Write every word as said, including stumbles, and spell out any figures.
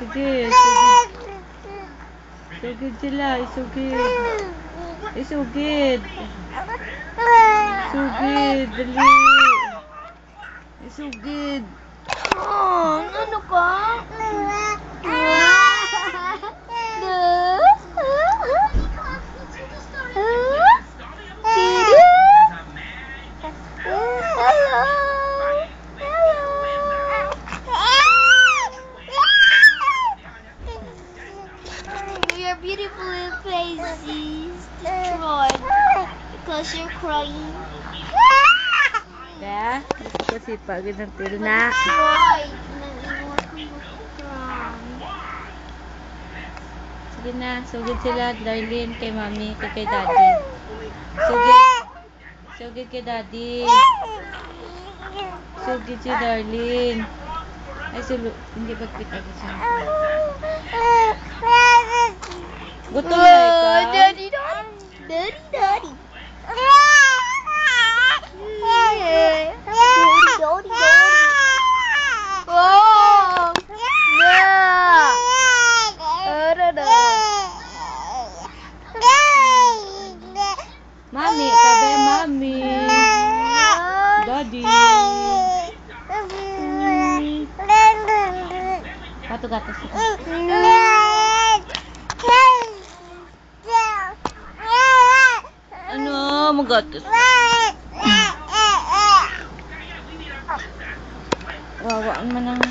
Sugid. Sugid sila. Isugid. Isugid. Isugid. Dali. Isugid. Oh, ano ka? Your beautiful little face is destroyed because you're crying. Ya, kasi pagod ng til na. Destroyed. Sige na, sugid sila, darlin, kay mami, kay kay daddy. Sugid. Sugid kay daddy. Sugid si darlin. Ay, sulu, hindi pagpita ko siya. Gutom na ikaw? Daddy, daddy. Daddy, daddy. Daddy, daddy, daddy. Oh! Yeah! Mami, sabi mami. Daddy. Gato-gato sila. Ano? Magatos. Wawaan man ang